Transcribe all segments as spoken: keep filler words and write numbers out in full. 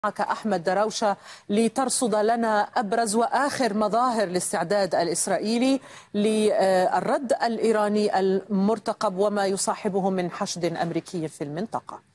معك أحمد دراوشة لترصد لنا أبرز وآخر مظاهر الاستعداد الإسرائيلي للرد الإيراني المرتقب وما يصاحبه من حشد أمريكي في المنطقة.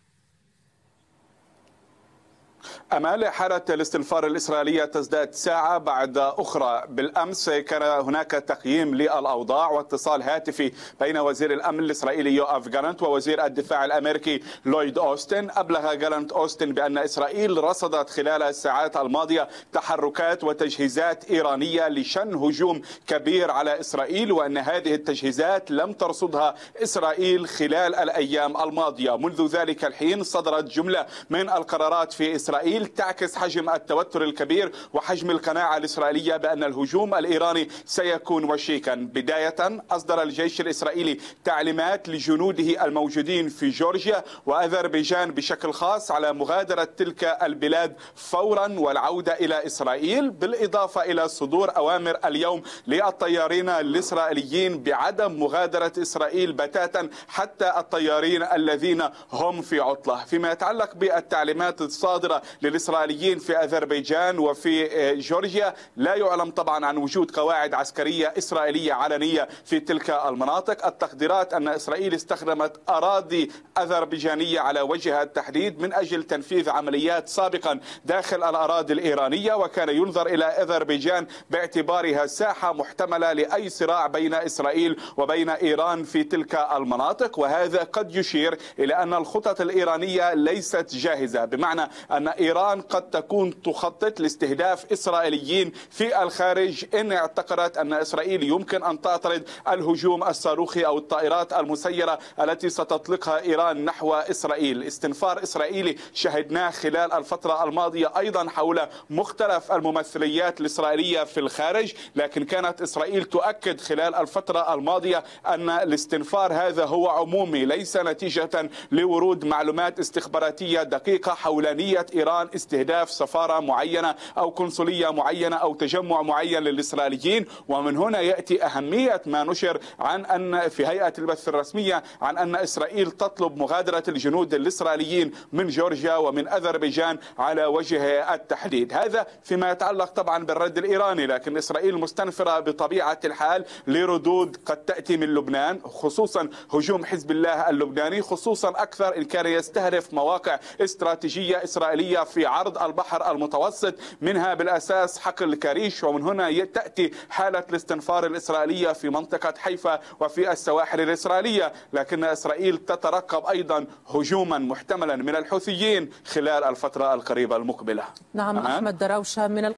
أمال حالة الاستنفار الإسرائيلية تزداد ساعة بعد أخرى. بالأمس كان هناك تقييم للأوضاع واتصال هاتفي بين وزير الأمن الإسرائيلي يوآف جالانت ووزير الدفاع الأمريكي لويد أوستن. أبلغ جالانت أوستن بأن إسرائيل رصدت خلال الساعات الماضية تحركات وتجهيزات إيرانية لشن هجوم كبير على إسرائيل، وأن هذه التجهيزات لم ترصدها إسرائيل خلال الأيام الماضية. منذ ذلك الحين صدرت جملة من القرارات في إسرائيل تعكس حجم التوتر الكبير وحجم القناعة الإسرائيلية بأن الهجوم الإيراني سيكون وشيكا. بداية أصدر الجيش الإسرائيلي تعليمات لجنوده الموجودين في جورجيا وأذربيجان بشكل خاص على مغادرة تلك البلاد فورا والعودة إلى إسرائيل، بالإضافة إلى صدور أوامر اليوم للطيارين الإسرائيليين بعدم مغادرة إسرائيل بتاتا حتى الطيارين الذين هم في عطلة. فيما يتعلق بالتعليمات الصادرة للإسرائيليين في أذربيجان وفي جورجيا، لا يعلم طبعا عن وجود قواعد عسكرية إسرائيلية علنية في تلك المناطق. التقديرات أن إسرائيل استخدمت أراضي أذربيجانية على وجه التحديد من أجل تنفيذ عمليات سابقا داخل الأراضي الإيرانية، وكان ينظر إلى أذربيجان باعتبارها ساحة محتملة لأي صراع بين إسرائيل وبين إيران في تلك المناطق. وهذا قد يشير إلى أن الخطط الإيرانية ليست جاهزة، بمعنى أن إيران قد تكون تخطط لاستهداف إسرائيليين في الخارج إن اعتقدت أن إسرائيل يمكن أن تعترض الهجوم الصاروخي أو الطائرات المسيرة التي ستطلقها إيران نحو إسرائيل. استنفار إسرائيلي شهدناه خلال الفترة الماضية أيضا حول مختلف الممثليات الإسرائيلية في الخارج، لكن كانت إسرائيل تؤكد خلال الفترة الماضية أن الاستنفار هذا هو عمومي ليس نتيجة لورود معلومات استخباراتية دقيقة حول نية إيران استهداف سفارة معينة أو قنصلية معينة أو تجمع معين للإسرائيليين. ومن هنا يأتي أهمية ما نشر عن أن في هيئة البث الرسمية عن أن إسرائيل تطلب مغادرة الجنود الإسرائيليين من جورجيا ومن أذربيجان على وجه التحديد. هذا فيما يتعلق طبعا بالرد الإيراني، لكن إسرائيل مستنفرة بطبيعة الحال لردود قد تأتي من لبنان، خصوصا هجوم حزب الله اللبناني، خصوصا أكثر إن كان يستهدف مواقع استراتيجية إسرائيلية في عرض البحر المتوسط، منها بالأساس حقل كريش. ومن هنا تأتي حالة الاستنفار الإسرائيلية في منطقة حيفا وفي السواحل الإسرائيلية، لكن إسرائيل تترقب أيضا هجوما محتملا من الحوثيين خلال الفترة القريبة المقبلة. نعم أحمد دراوشة من